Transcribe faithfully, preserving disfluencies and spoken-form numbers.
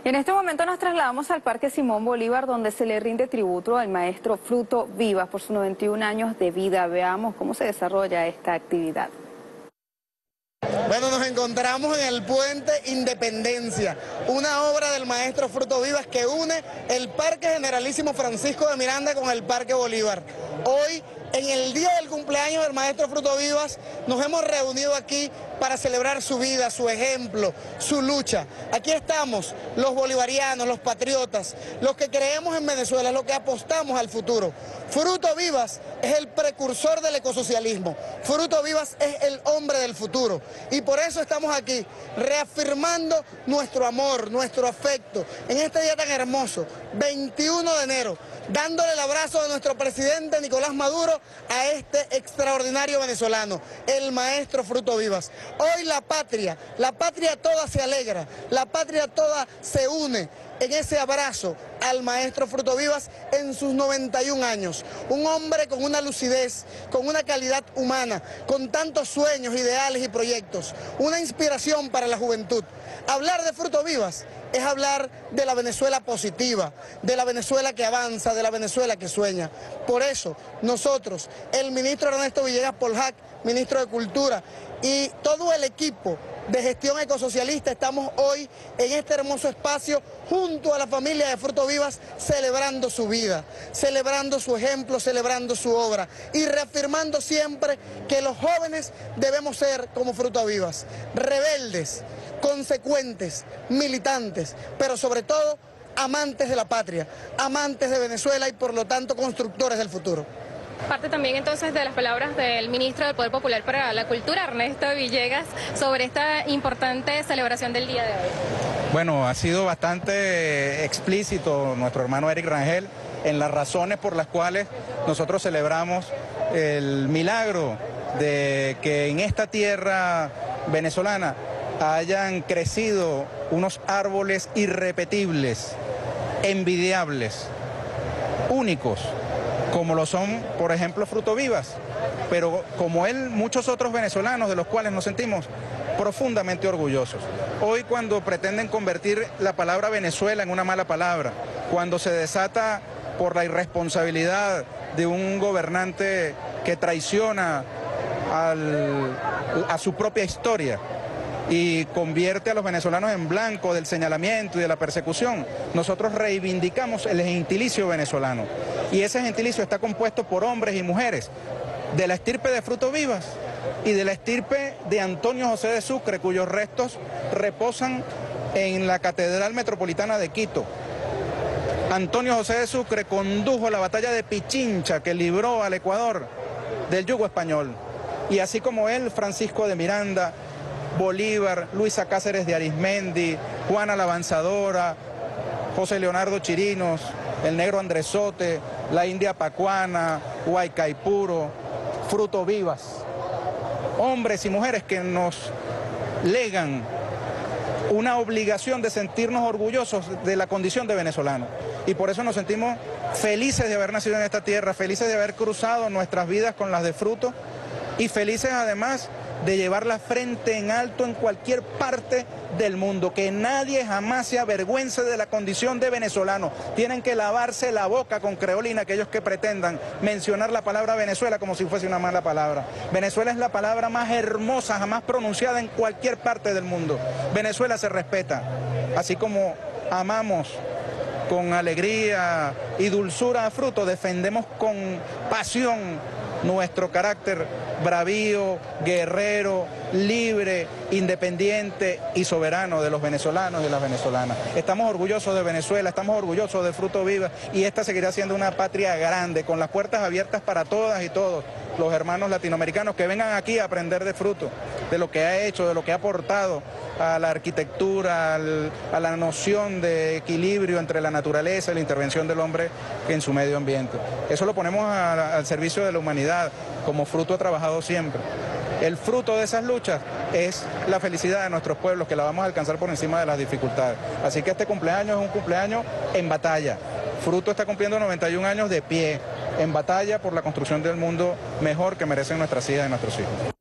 Y en este momento nos trasladamos al Parque Simón Bolívar, donde se le rinde tributo al maestro Fruto Vivas por sus noventa y un años de vida. Veamos cómo se desarrolla esta actividad. Bueno, nos encontramos en el Puente Independencia, una obra del maestro Fruto Vivas que une el Parque Generalísimo Francisco de Miranda con el Parque Bolívar. Hoy, en el día del cumpleaños del maestro Fruto Vivas, nos hemos reunido aquí para celebrar su vida, su ejemplo, su lucha. Aquí estamos los bolivarianos, los patriotas, los que creemos en Venezuela, los que apostamos al futuro. Fruto Vivas es el precursor del ecosocialismo. Fruto Vivas es el hombre del futuro. Y por eso estamos aquí, reafirmando nuestro amor, nuestro afecto, en este día tan hermoso, veintiuno de enero, dándole el abrazo de nuestro presidente Nicolás Maduro a este extraordinario venezolano, el maestro Fruto Vivas. Hoy la patria, la patria toda se alegra, la patria toda se une en ese abrazo al maestro Fruto Vivas en sus noventa y un años. Un hombre con una lucidez, con una calidad humana, con tantos sueños, ideales y proyectos. Una inspiración para la juventud. Hablar de Fruto Vivas es hablar de la Venezuela positiva, de la Venezuela que avanza, de la Venezuela que sueña. Por eso, nosotros, el ministro Ernesto Villegas Poljac, ministro de Cultura, y todo el equipo de gestión ecosocialista, estamos hoy en este hermoso espacio junto a la familia de Fruto Vivas, celebrando su vida, celebrando su ejemplo, celebrando su obra y reafirmando siempre que los jóvenes debemos ser como Fruto Vivas, rebeldes, consecuentes, militantes, pero sobre todo amantes de la patria, amantes de Venezuela y por lo tanto constructores del futuro. Parte también entonces de las palabras del ministro del Poder Popular para la Cultura, Ernesto Villegas, sobre esta importante celebración del día de hoy. Bueno, ha sido bastante explícito nuestro hermano Eric Rangel en las razones por las cuales nosotros celebramos el milagro de que en esta tierra venezolana hayan crecido unos árboles irrepetibles, envidiables, únicos, como lo son, por ejemplo, Fruto Vivas, pero como él, muchos otros venezolanos de los cuales nos sentimos profundamente orgullosos. Hoy, cuando pretenden convertir la palabra Venezuela en una mala palabra, cuando se desata por la irresponsabilidad de un gobernante que traiciona al, a su propia historia y convierte a los venezolanos en blanco del señalamiento y de la persecución, nosotros reivindicamos el gentilicio venezolano. Y ese gentilicio está compuesto por hombres y mujeres de la estirpe de Fruto Vivas y de la estirpe de Antonio José de Sucre, cuyos restos reposan en la Catedral Metropolitana de Quito. Antonio José de Sucre condujo la batalla de Pichincha que libró al Ecuador del yugo español. Y así como él, Francisco de Miranda, Bolívar, Luisa Cáceres de Arismendi, Juana la Avanzadora, José Leonardo Chirinos, el negro Andresote, la India Pacuana, Huaycaipuro, Fruto Vivas. Hombres y mujeres que nos legan una obligación de sentirnos orgullosos de la condición de venezolano. Y por eso nos sentimos felices de haber nacido en esta tierra, felices de haber cruzado nuestras vidas con las de Fruto y felices además de llevar la frente en alto en cualquier parte del mundo, que nadie jamás se avergüence de la condición de venezolano. Tienen que lavarse la boca con creolina aquellos que pretendan mencionar la palabra Venezuela como si fuese una mala palabra. Venezuela es la palabra más hermosa jamás pronunciada en cualquier parte del mundo. Venezuela se respeta, así como amamos con alegría y dulzura a Fruto, defendemos con pasión nuestro carácter bravío, guerrero, libre, independiente y soberano de los venezolanos y de las venezolanas. Estamos orgullosos de Venezuela, estamos orgullosos de Fruto Vivas y esta seguirá siendo una patria grande, con las puertas abiertas para todas y todos los hermanos latinoamericanos que vengan aquí a aprender de Fruto, de lo que ha hecho, de lo que ha aportado a la arquitectura, al, a la noción de equilibrio entre la naturaleza y la intervención del hombre en su medio ambiente. Eso lo ponemos a, al servicio de la humanidad, como Fruto ha trabajado siempre. El fruto de esas luchas es la felicidad de nuestros pueblos, que la vamos a alcanzar por encima de las dificultades. Así que este cumpleaños es un cumpleaños en batalla. Fruto está cumpliendo noventa y un años de pie, en batalla por la construcción del mundo mejor que merecen nuestras hijas y nuestros hijos.